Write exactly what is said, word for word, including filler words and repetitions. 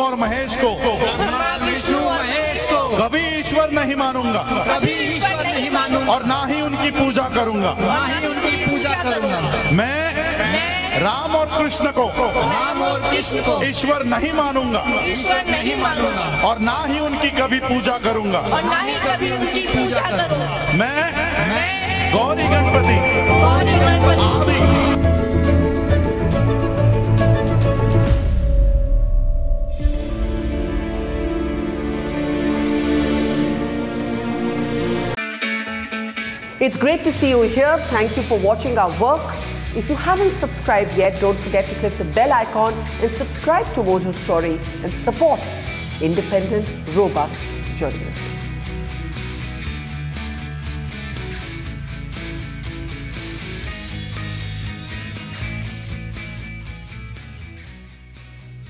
और महेश को ब्रह्मा विष्णु महेश को कभी ईश्वर नहीं मानूंगा, कभी ईश्वर नहीं मानूंगा और ना ही उनकी पूजा करूंगा। ना ही उनकी पूजा करूंगा। मैं राम और कृष्ण को राम और कृष्ण को ईश्वर नहीं मानूंगा, ईश्वर नहीं मानूंगा, और ना ही उनकी कभी पूजा करूंगा। और ना ही कभी उनकी पूजा करूंगा। मैं मैं गौरी गणपति गौरी गणपति आदि It's great to see you here. Thank you for watching our work. If you haven't subscribed yet, don't forget to click the bell icon and subscribe to Mojo Story and support independent, robust journalism.